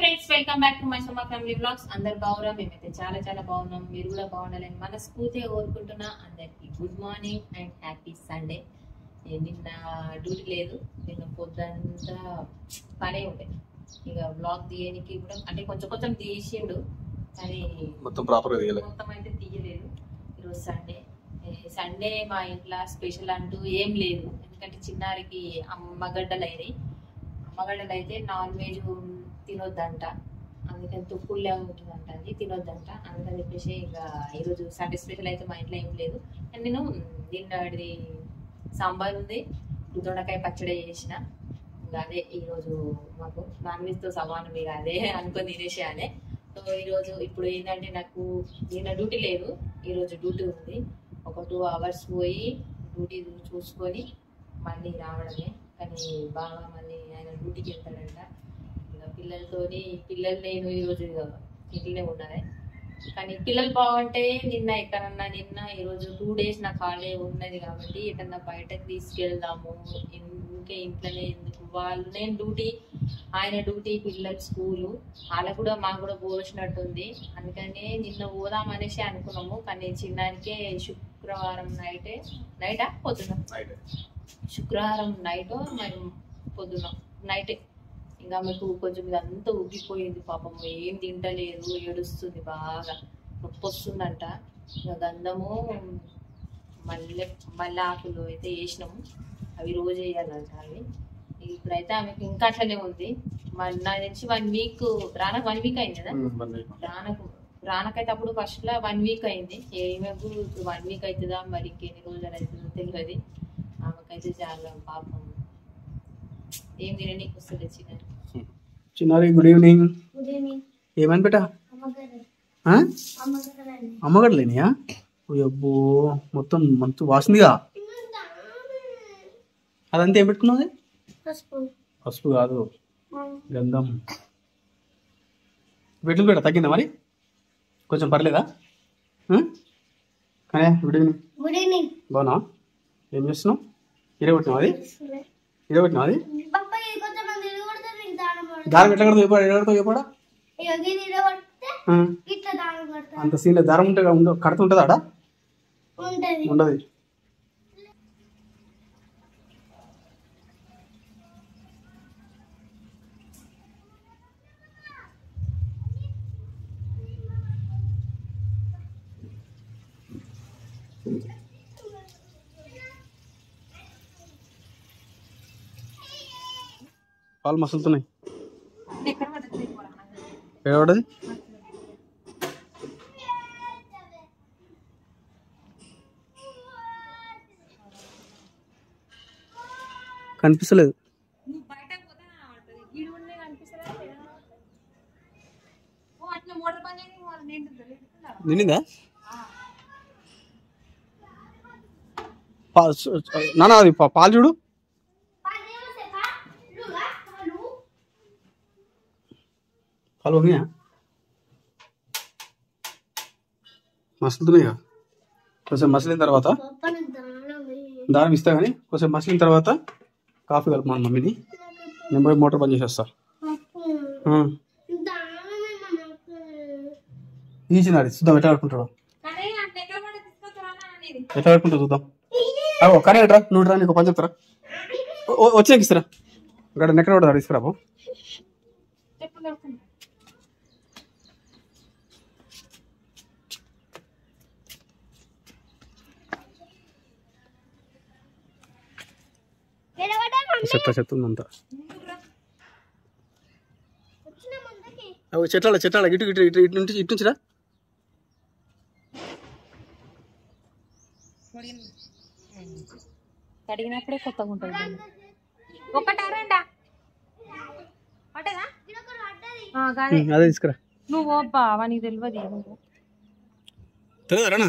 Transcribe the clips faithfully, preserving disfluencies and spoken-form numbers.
Friends, welcome back to my Suma family vlogs. అందరు బాగురా? మేమైతే చాలా చాలా బాగున్నాం. మీరు కూడా బాగుండాలని మనస్ఫూర్తిగా కోరుకుంటున్నా. అందరికి good morning and happy Sunday. నిన్న డ్యూటీ లేదు, నిన్న పొద్దుంతా పనే ఉండే. ఇక బ్లాగ్ తీయడానికి కూడా అంటే కొంచెం కొంచెం తీసిండు, కానీ మొత్తం ప్రాపర్ మొత్తం అయితే తీయలేదు. ఈరోజు సండే. సండే మా ఇంట్లో స్పెషల్ అంటూ ఏం లేదు, ఎందుకంటే చిన్నారికి అమ్మగడ్డలు అయినాయి. అమ్మగడ్డలు అయితే నాన్ వెజ్ తినొద్దంట, అందుకని తుప్పుళ్ళే ఉంటుందంట, అది తినొద్దంట. అందుకని చెప్పేసి ఇక ఈరోజు సండే స్పెషల్ అయితే మా ఇంట్లో ఏం లేదు. అండ్ నేను నిన్నది సాంబార్ ఉంది, దొండకాయ పచ్చడి చేసిన. ఇంకా అదే ఈరోజు మాకు నాన్ వెజ్తో సమానం, ఇక అదే అనుకొని తినేసేయాలి. సో ఈరోజు ఇప్పుడు ఏంటంటే నాకు నిన్న డ్యూటీ లేదు, ఈరోజు డ్యూటీ ఉంది. ఒక టూ అవర్స్ పోయి డ్యూటీ చూసుకొని మళ్ళీ రావడమే. కానీ బాగా మళ్ళీ ఆయన డ్యూటీకి వెళ్తాడంట. ఇక పిల్లలతోని పిల్లలు నేను ఈరోజు ఇంట్లోనే ఉన్నాను. కానీ పిల్లలు బాగుంటే నిన్న ఎక్కడన్నా నిన్న ఈరోజు టూ డేస్ నాకు హాలిడే ఉన్నది కాబట్టి ఎక్కడన్నా బయటకు తీసుకెళ్దాము, ఇంకే ఇంట్లోనే ఎందుకు. వాళ్ళు నేను డ్యూటీ, ఆయన డ్యూటీ, పిల్లలు స్కూలు, వాళ్ళకు కూడా మాకు కూడా పోసినట్టుంది. అందుకని నిన్న పోదాం అనేసి అనుకున్నాము. కానీ చిన్నానికే శుక్రవారం నైటే నైటా పొద్దున శుక్రవారం నైట్ మరి పొద్దున నైటే ఇంకా మీకు కొంచెం ఇదంతా ఉబ్బిపోయింది. పాపం ఏం తింటలేదు, ఏడుస్తుంది, బాగా నొప్పి వస్తుందంట. ఇంకా గంధము మల్లె మల్లె ఆకులు అయితే వేసినాము, అవి రోజు వేయాలంట. అవి ఇప్పుడైతే ఆమెకు ఇంకా అట్లనే ఉంది. నా నుంచి వన్ వీక్ రాన వన్ వీక్ అయింది కదా రానకు రానకైతే అప్పుడు ఫస్ట్ లో వన్ వీక్ అయింది. ఏమేకు ఇప్పుడు వన్ వీక్ అవుతుందా, మరి ఇంకెన్ని రోజులు అవుతుందో తెలియదు. ఆమెకైతే చాలా పాపం ఏం తిననీకి వస్తుంది. చిన్న చిన్నారి గుడ్ ఈవినింగ్. ఏమని బేటా? అమ్మగడలేనియా? అబ్బో మొత్తం మంచి వాసిందిగా. అదంతా ఏం పెట్టుకున్నది? పసుపు కాదు, గంధం. పెట్టులు బేటా తగ్గిందా మరి? కొంచెం పర్లేదా? కానీ గుడ్ ఈవినింగ్. Good evening. బాగున్నా? ఏం చేస్తున్నావు? ఇరగొట్టినావు అది? ఇరగొట్టినావు అది? దారం ఎట్లా కడతావు చెప్పాడు? ఎడగడతావు చెప్పాడా? అంత సీన్లో దారం ఉంటే కడుతుంటుందా? ఆడ ఉండదు. పాలు మసులుతున్నాయి. ఏడది కనిపిస్తలేదు. నిండిందా? నానా అది పాలు చూడు. పాలు ఉన్నాయా? మసులుతున్నాయిగా. కొంచెం మసిలిన తర్వాత దారం ఇస్తా, కానీ కొంచెం మసిలిన తర్వాత కాఫీ కలుపుమాను మమ్మీని. నేను పోయి మోటార్ బంద్ చేసేస్తా. ఈచినాడు చూద్దాం ఎట్లా కడుకుంటాడు, ఎట్లా కడుకుంటాడు చూద్దాం. అవు కానీ ఎట్రా నువ్వు రా, నీకు పని చెప్తారా? వచ్చే ఇస్తారా? ఇక్కడ నెక్కడ పడతాడు, తీసుకురాబో. చెత్త చెత్త ఉందంతా. చెట్ల చెట్ల ఇటు ఇటు ఇటు ఇటు నుంచి ఇటు నుంచిరా. కడిగినప్పుడే కొత్తగా ఉంటుంది. ఒకటారండా అదే తీసుకురా. నువ్వు బావా నీకు తెలియదు, నువ్వు తెలియదారా?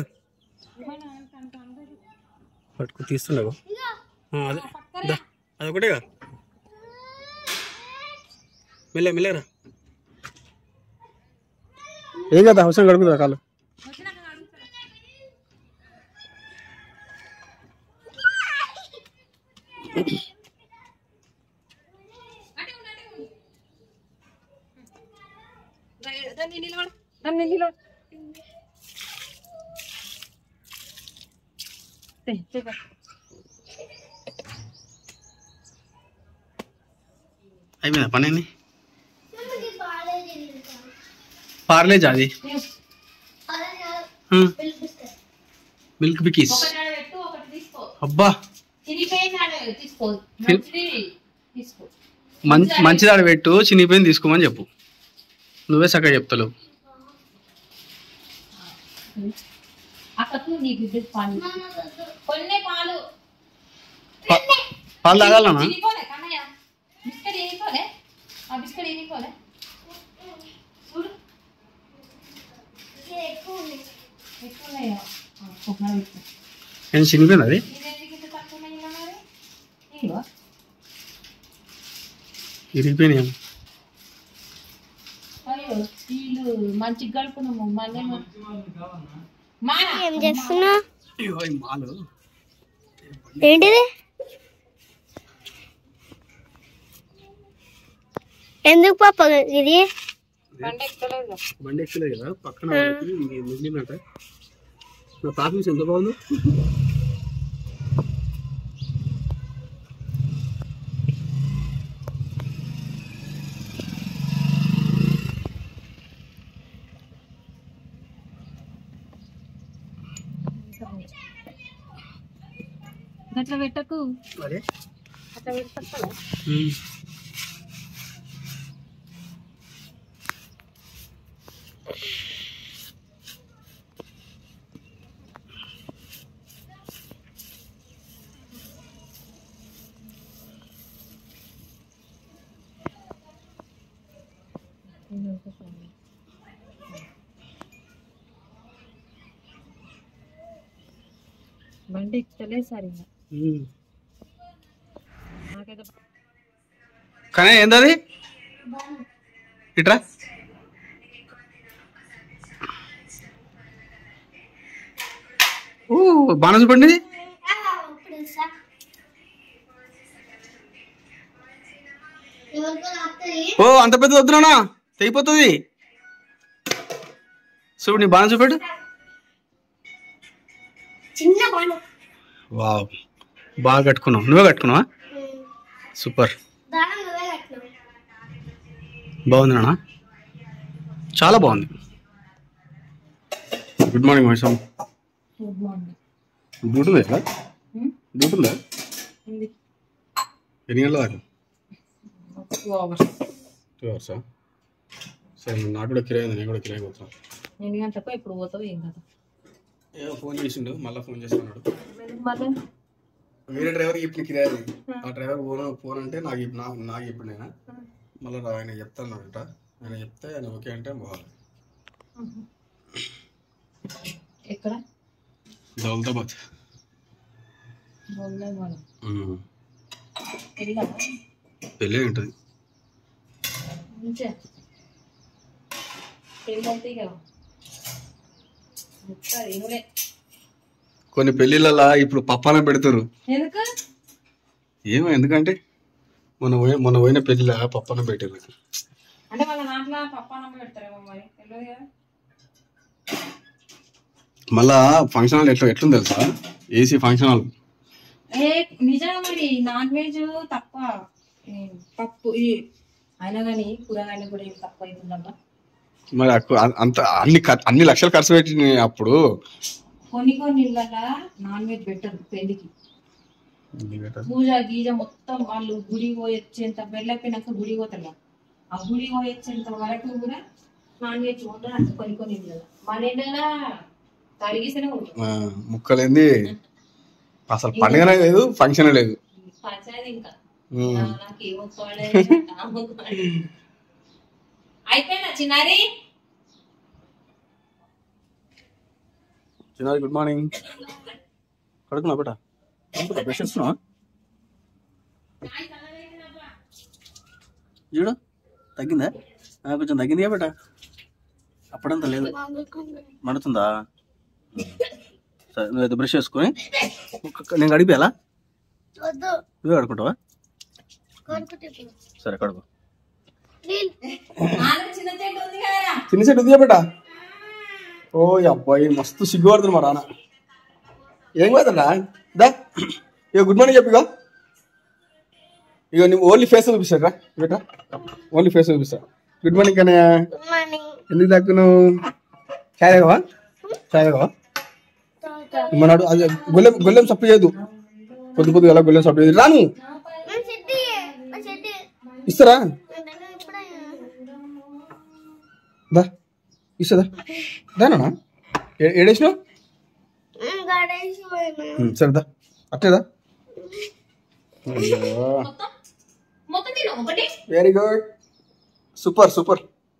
పట్టుకు తీస్తుండవు. అదే అదొకటేగా. మెల్ల మెల్లరా. ఏం కదా అవసరం గడుపుతుందా కాళ్ళు? దాన్ని నిలబడు దాన్ని నిలబడు అయిపోయిందా పని అయింది పార్లేజ్ అది మిల్క్ బికీస్ అబ్బా మంచి దాడి పెట్టు చినిగిపోయింది తీసుకోమని చెప్పు నువ్వే చక్కగా చెప్తావు పాలు తాగాలనా నేను చినిగిపోయింది అది ఇరిగిపోయినాయి మంచి గడుపున్నాము మళ్ళీ ఏం చేస్తున్నా మాలు ఏంటిది ఎందుకు పాప ఇది బండి ఎక్కలేదు బండి ఎక్కలేదు కదా పక్కన మిగిలినట నా ప్రాఫిట్స్ ఎంత బాగుంది అట్లా పెట్టకు అట్లా పెట్టకు బండి ఎక్కలే సరిగా కానీ ఏంటది ఇట్రా ఓ బాగా చూపండి ఓ అంత పెద్ద వద్దునా తెగిపోతుంది చూడు నీ బాగా చూపెట్టు వావ్ బాగా కట్టుకున్నావు నువ్వే కట్టుకున్నావా సూపర్ బాగుంది నాన్న చాలా బాగుంది గుడ్ మార్నింగ్ మహేశం డ్యూటీ ఉందా ఇక్కడ డ్యూటీ ఉందా ఎన్ని గంటల దాకా టూ అవర్సా సరే నాకు కూడా కిరాయి ఉంది నేను కూడా కిరాయి పోతాను ఎన్ని గంటలకు ఇప్పుడు పోతావు ఏం కదా ఏమో ఫోన్ చేసిండు మళ్ళీ ఫోన్ చేస్తున్నాడు వేరే డ్రైవర్ ఇప్పుడు కిరాయి ఆ డ్రైవర్ ఫోన్ ఫోన్ అంటే నాకు నాకు నాకు ఇప్పుడు నేను మళ్ళీ ఆయన చెప్తాను అంట ఆయన చెప్తే ఆయన ఓకే అంటే బాగుంది ఎక్కడ దౌలతాబాద్ పెళ్ళి ఉంటుంది కొన్ని పెళ్ళిళ్ళలా ఇప్పుడు పప్పాన పెడతారు ఏమో ఎందుకంటే మన మన పోయిన పెళ్ళిలా పప్పాన పెట్టారు అంటే వాళ్ళ దాంట్లో పప్పానం పెడతారేమో మరి తెలియదు కదా మళ్ళా ఫంక్షన్ హాల్ ఎట్లా ఎట్లుంది తెలుసా ఏసీ ఫంక్షన్ హాల్ ఏ నిజంగా మరి నాన్ వెజ్ తక్కువ పప్పు అయినా కానీ కూరగాయలు కూడా ఏం తక్కువ అవుతుందమ్మా మరి అంత అన్ని అన్ని లక్షలు ఖర్చు పెట్టి అప్పుడు కొన్ని కొన్ని ఇళ్ళగా నాన్ వెజ్ పెట్టరు పెళ్లికి పూజ గీజ మొత్తం వాళ్ళు గుడి పోయొచ్చేంత పెళ్ళైపోయినాక గుడి పోతారు ఆ గుడి పోయొచ్చేంత వరకు కూడా నాన్ వెజ్ ఉండదు అంత కొన్ని కొన్ని ఇళ్ళగా మన ఇళ్ళగా తరిగిస్తేనే ఉంటుంది ముక్కలేంది అసలు పండుగ లేదు ఫంక్షన్ లేదు పంచాయతీ ఇంకా అయిపోయినా చిన్నారి చిన్నారి గుడ్ మార్నింగ్ కడుకున్నా బేటా బ్రష్ చేస్తున్నావా చూడు తగ్గిందా కొంచెం తగ్గిందిగా బేటా అప్పుడంతా లేదు మడుతుందా సరే నువ్వు బ్రష్ చేసుకొని నేను గడిపేలా నువ్వే కడుకుంటావా సరే కడుకో చిన్న చెట్టు ఉంది కదా చిన్న సెట్ ఉద్యా బేట ఓ అబ్బాయి మస్తు సిగ్గుపడుతుంది మా నాన్న ఏం కాదన్నా దా ఇక గుడ్ మార్నింగ్ చెప్పిగా ఇక నువ్వు ఓన్లీ ఫేస్ చూపిస్తారా బేట ఓన్లీ ఫేస్ చూపిస్తా గుడ్ మార్నింగ్ కన్నయ్య ఎందుకు దక్కున్నావు చాయ్ తాగవా చాయ్ తాగవా మనాడు అది గొల్లెం గొల్లెం సప్పు చేయదు పొద్దు పొద్దు ఎలా గొల్లెం సప్పు చేయదు రాను ఇస్తారా దా ఇస్తుందా దానా ఏడేసినావు సరేదా అట్టేదా very good super super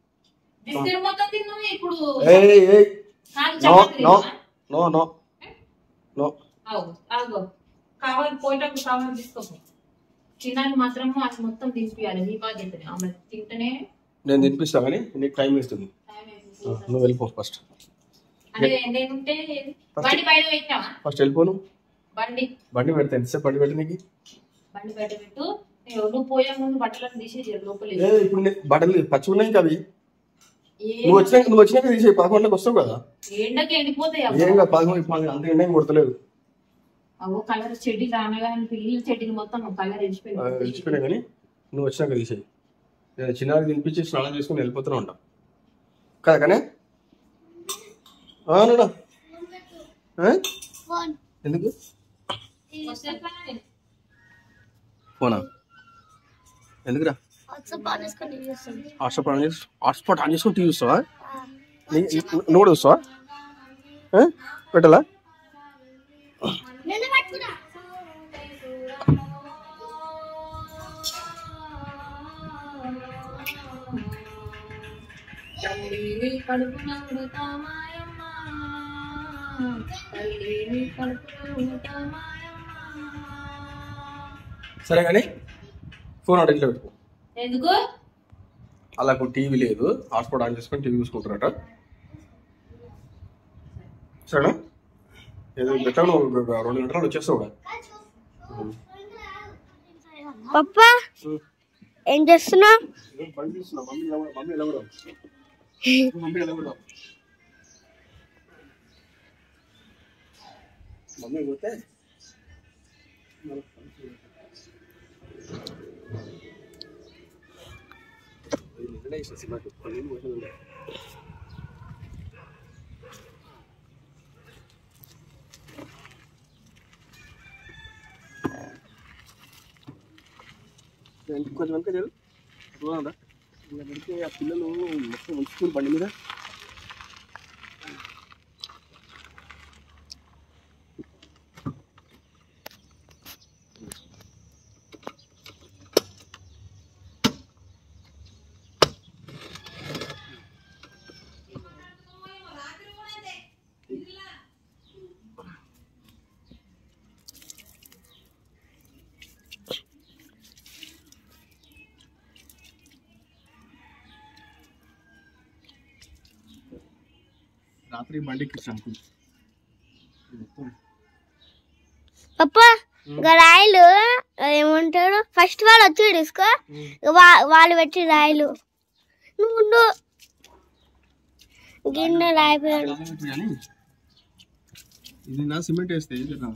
no no no no no కావాలి పోయేటప్పుడు కావాలి తీసుకోపో చిన్నాన్ని మాత్రం అది మొత్తం తినిపించాలి నీ బాధ్యత ఆమె తింటేనే నేను తినిపిస్తా కానీ నీకు టైం వేస్తుంది నువ్వు వెళ్ళిపో ఫస్ట్ అంటే నేనుంటే బండి బయట పెట్టావా ఫస్ట్ వెళ్ళిపోను బండి బండి పెడతా ఎంతసేపు బండి పెట్టు నీకు బండి బయట పెట్టు నువ్వు పోయే ముందు బట్టలను తీసేసి లోపల ఇప్పుడు బట్టలు పచ్చి ఉన్నాయి ఇంకా అవి నువ్వు వచ్చినాక నువ్వు వచ్చినాక తీసే పదకొండుకి వస్తావు కదా ఎండకి ఎండిపోతాయి ఏం పదకొండు అంత ఎండ ఏం కొడతలేదు అవో కలర్ చెడ్డి రానగానే పిల్లల చెడ్డికి మొత్తం కలర్ వెళ్ళిపోయింది వెళ్ళిపోయినాయి కానీ నువ్వు వచ్చినాక తీసేయి నేను చిన్నది తినిపించి స్నానం చేసుకుని వెళ్ళిపోతూనే ఉంటా కదా కానీ అవునా ఎందుకు ఫోనా ఎందుకురా హాట్స్పాట్ ఆన్ చేసి హాట్స్పాట్ ఆన్ చేసుకుని టీవీ చూస్తావా నువ్వు కూడా చూస్తావా పెట్టాలా సరే కానీ ఫోన్ ఆడ ఇంట్లో పెట్టుకో ఎందుకు అలా టీవీ లేదు హాట్స్పాట్ ఆన్ చేసుకొని టీవీ చూసుకుంటారట సరేనా ఏదో పెట్టావు నువ్వు రెండు గంటలు వచ్చేస్తావు కూడా పప్పా ఏం చేస్తున్నావు మమ్మీ ఎలా కూడా మమ్మీ ఎలా కూడా మమ్మీ పోతే కొంచెం వెనక చేరు చూడండి ఇలా పెడితే ఆ పిల్లలు మొత్తం ఉంచుకుని బండి మీద రాత్రి బండికి పప్పా ఇంకా రాయలు ఏమంటాడు ఫస్ట్ వాళ్ళు వచ్చి తీసుకో వాళ్ళు పెట్టి రాయలు నువ్వు గిన్నె రాయిపోయాడు ఇది నా సిమెంట్ వేస్తే ఏం చేద్దాం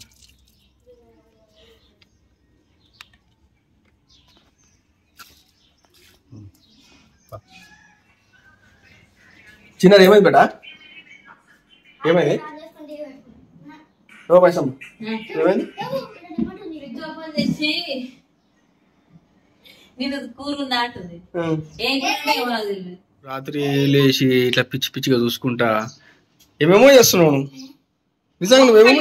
చిన్నది ఏమైంది బేటా ఏమైంది ఓ పైసమ్మ ఏమైంది రాత్రి లేచి ఇట్లా పిచ్చి పిచ్చిగా చూసుకుంటా ఏమేమో చేస్తున్నావు నిజంగా నువ్వేమో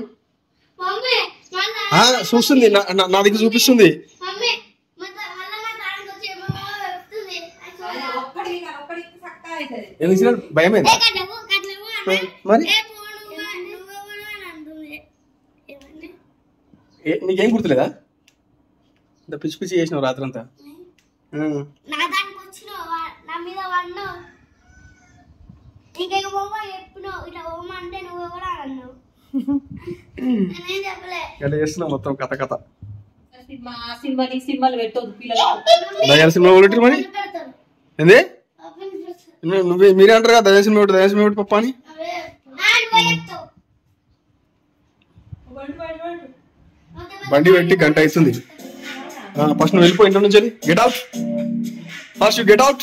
చూస్తుంది నా దగ్గర చూపిస్తుంది భయమైంది మరి నీకేం గుర్తులేదా ఇంత పిచ్చి పిచ్చి చేసినావు రాత్రి అంతా ఎట్లా చేస్తున్నావు మొత్తం కథ కథ సినిమాలు పెట్టదు దయాల సినిమా మరి ఏంది నువ్వే మీరే అంటారు కదా దయసిన మేమిటి దయసిన మేమిటి పప్ప అని. బండి పెట్టి గంట అవుతుంది. ఫస్ట్ నువ్వు వెళ్ళిపో ఇంట్లో నుంచి. Get out first, you get out.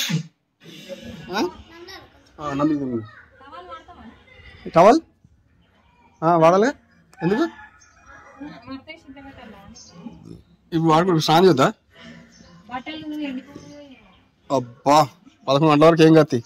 Towel వాడాలి ఎందుకు ఇప్పుడు వాడుకో స్నానం చేద్దా. అబ్బా పదకొండు గంటల వరకు ఏం కత్తి.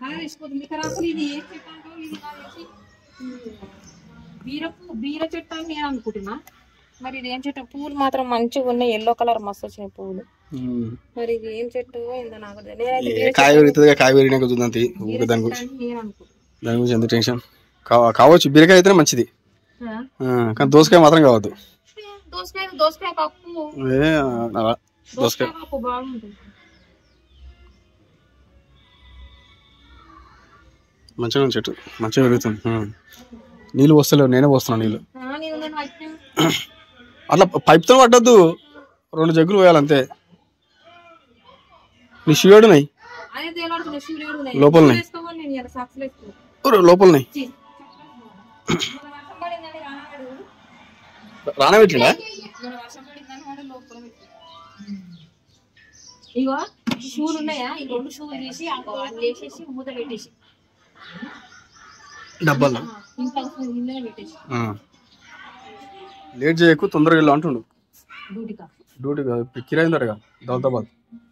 బీర చెట్టు అని నేను అనుకుంటున్నా. మరి ఇది ఏం చెట్టు? పూలు మాత్రం మంచిగా ఉన్నాయి, ఎల్లో కలర్ మస్తు వచ్చినాయి పూలు. మరి ఇది ఏం చెట్టు ఏందో నాకు కాయ పెరుగుతుంది. కాయ పెరిగినాక చూద్దాం దాని గురించి. దాని గురించి ఎంత టెన్షన్ కావచ్చు. బీరకాయ అయితేనే మంచిది కానీ దోసకాయ మాత్రం కావద్దు. దోసకాయ దోసకాయ పప్పు దోసకాయ పప్పు బాగుంటుంది. మంచిగా చెట్టు మంచిగా పెరుగుతుంది. నీళ్ళు పోస్తలేవు, నేనే పోస్తున్నాను నీళ్ళు. అట్లా పైప్తో పట్టద్దు, రెండు జగ్గులు పోయాలంతే. నీ షూడున్నాయి లోపలన్నాయి లోపలన్నాయి రానా పెట్టిండా. ఇగో షూలు ఉన్నాయా? ఈ రెండు షూలు తీసి వేసేసి మూత పెట్టేసి డబ్బాలో లేట్ చేయకు, తొందరగా వెళ్ళు అంటుండు. డ్యూటీ కిరాయి ఉందటగా దౌలతాబాద్.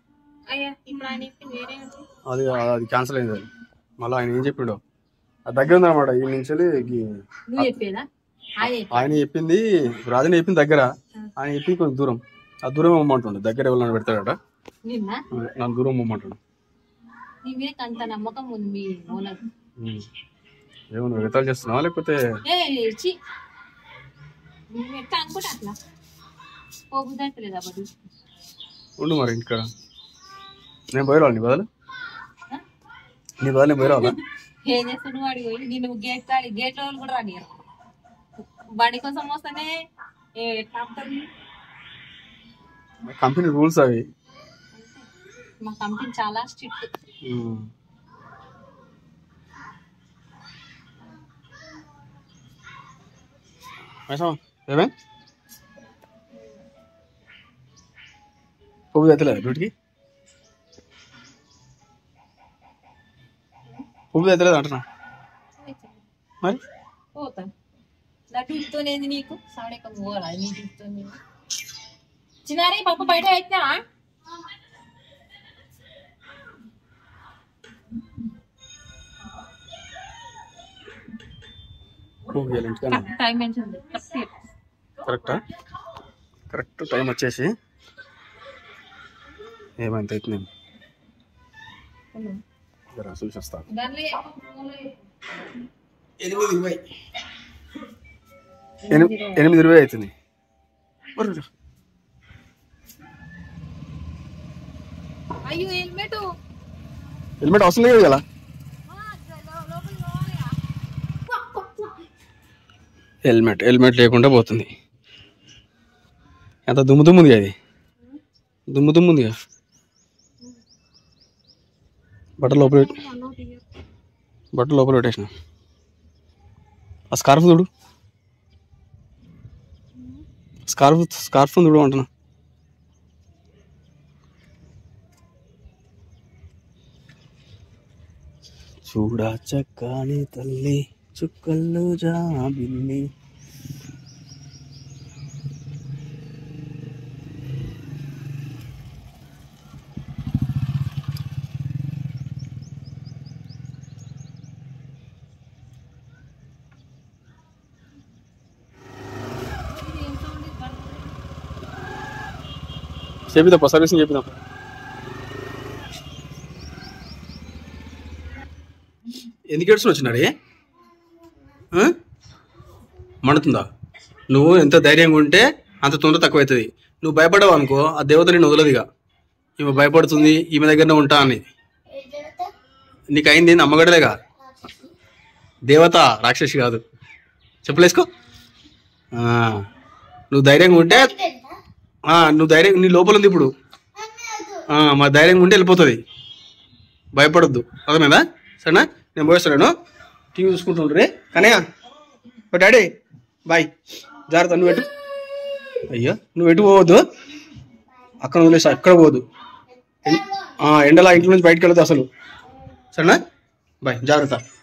అది అది క్యాన్సిల్ అయింది. అది మళ్ళీ ఆయన ఏం చెప్పిండో అది దగ్గర ఉందన్నమాట. ఈ నుంచి ఆయన చెప్పింది, రాజని చెప్పింది దగ్గర, ఆయన చెప్పింది కొంచెం దూరం. ఆ దూరం ఇవ్వమంటుండే, దగ్గర ఎవరైనా పెడతాడట, నన్ను దూరం ఇవ్వమంటుండే. ఏమన్నా వితాలు చేస్తున్నావా లేకపోతే ఉండు మరి ఇంటికాడ. నేను పోయి రావాలి నీ బదులు, నీ బదులు నేను పోయి రావాలా? ఏం చేస్తాను వాడి పోయి నేను గేట్ కాడి గేట్ లో కూడా రాని బండి కోసం వస్తానే. కంపెనీ రూల్స్ అవి. మా కంపెనీ చాలా స్ట్రిక్ట్. ఏమే పువ్వు తెత్తలేదు డ్యూటీకి, పువ్వు తెత్తలేదు అంటున్నా. మరి పోతాను నా డ్యూటీతోనేది నీకు సాడెక్క పోవాలా? నీ డ్యూటీతో చిన్నారి పప్పు బయట పెట్టినా కరెక్టా? కరెక్ట్ టైం వచ్చేసి ఏమైంది అవుతుంది. చూసి వస్తాను. ఎనిమిది ఇరవై ఎనిమిది ఇరవై అవుతుంది. హెల్మెట్ అవసరం లేదు కదా. హెల్మెట్ హెల్మెట్ లేకుండా పోతుంది. ఎంత దుమ్ము దుమ్ము ఉంది, అది దుమ్ము దుమ్ము ఉందిగా. బట్టలు లోపల బట్టలు లోపల పెట్టేసిన. ఆ స్కార్ఫ్ చూడు, స్కార్ఫ్ స్కార్ఫ్ చూడు అంటున్నా. చూడా చక్కని తల్లి చుక్కల్లో జాబిల్లి. చేపిద్దాం సర్వీసింగ్ చేపిద్దాం. ఎందుకు ఏడుచుని వచ్చినాడే? మండుతుందా? నువ్వు ఎంత ధైర్యంగా ఉంటే అంత తొందర తక్కువ అవుతుంది. నువ్వు భయపడవు అనుకో, ఆ దేవత నేను వదలదుగా. ఈమె భయపడుతుంది, ఈమె దగ్గరనే ఉంటా అని. నీకు అయింది అమ్మగడలేగా, దేవత రాక్షసి కాదు. చెప్పులేసుకో. నువ్వు ధైర్యంగా ఉంటే, నువ్వు ధైర్యం నీ లోపల ఉంది ఇప్పుడు. మా ధైర్యంగా ఉంటే వెళ్ళిపోతుంది. భయపడొద్దు, అర్థమైందా? సరేనా? నేను పోయేస్తాను, టీవీ చూసుకుంటుండ్రే కనయ్య. ఓ డాడీ బాయ్, జాగ్రత్త. నువ్వు ఎటు అయ్యో నువ్వు ఎటు పోవద్దు, అక్కడ వదిలేసి ఎక్కడ పోవద్దు. ఎండలా ఇంట్లో నుంచి బయటకు వెళ్తా అసలు. సరేనా? బాయ్, జాగ్రత్త.